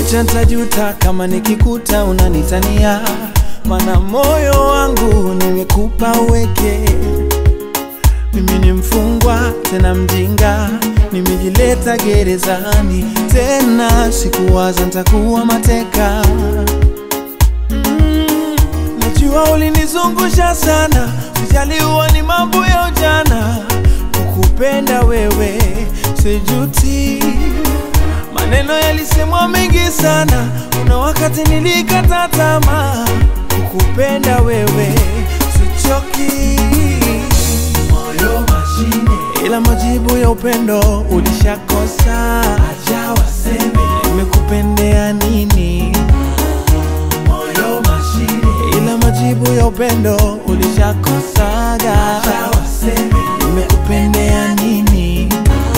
kucha ntajuta kama nikikuta unanitania, mana moyo wangu nimekupa uweke. Mimi ni mfungwa tena mjinga, nimejileta gerezani tena, sikuwaza nitakuwa mateka. Najua ulinizungusha sana, sijaliwa ni mambo ya ujana. Kukupenda wewe sijuti, maneno yalisemwa mengi sana, kuna wakati nilikata tamaa. Kukupenda wewe sichoki, moyo mashine, ila majibu ya upendo ulishakosa. Acha waseme nimekupendea nini, moyo mashine, ila majibu ya upendo ulishakosa. Acha waseme nimekupendea nini.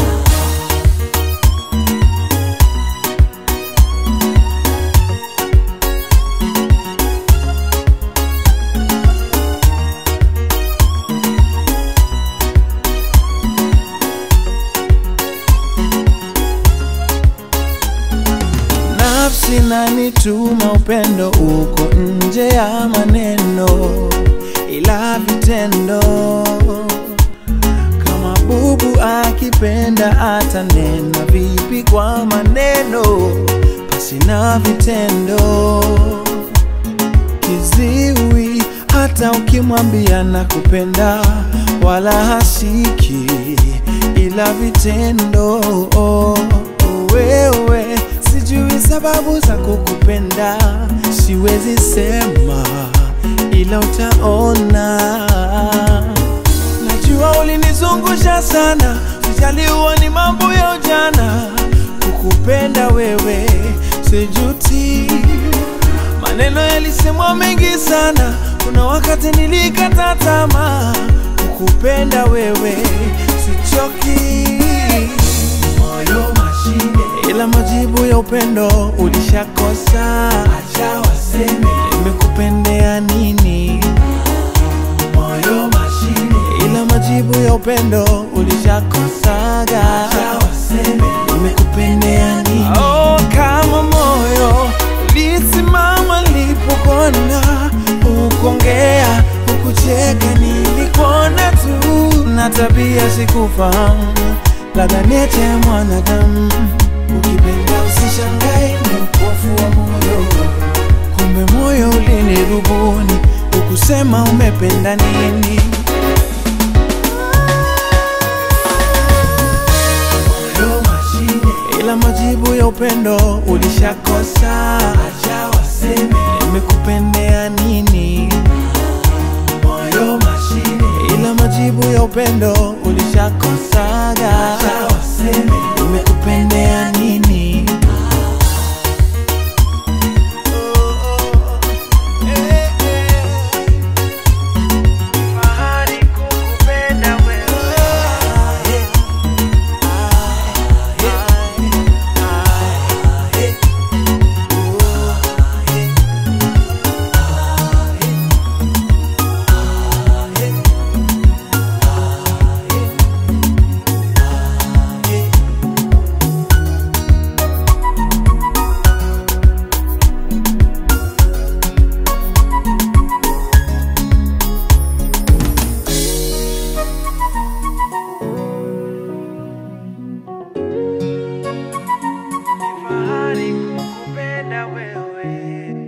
Sinanituma upendo uko nje ya maneno, ila vitendo. Kama bubu akipenda atanena vipi kwa maneno, basi na vitendo. Kiziwi hata ukimwambia nakupenda wala hasiki, ila vitendo. Wewe sijui sababu za kukupenda, siwezi sema ila utaona. Najua ulinizungusha sana, sijaliwa ni mambo ya ujana. Kukupenda wewe sijuti, maneno yalisemwa mengi sana, kuna wakati nilikata tamaa. Kukupenda wewe sichoki, moyo mashine, ila majibu ya upendo ulishakosa. Acha waseme nimekupendea nini, moyo mashine, ila majibu ya upendo ulishakosa. Acha waseme nimekupendea nini. Oh, kama moyo ulisimama nilipokona, ukongea ukucheka nilikuona tu, na tabia sikufahamu, labda neche mwanadamu. Ukipenda usishangae ni upofu wa moyo, kumbe moyo ulinirubuni, ukusema umependa nini. Moyo mashine, ila majibu ya upendo ulishakosa. Acha waseme nimekupendea nini, moyo mashine, ila majibu ya upendo ulishakosa. Acha waseme nimekupendea nini. Fahari kukupenda wewe. Fahari kukupenda wewe.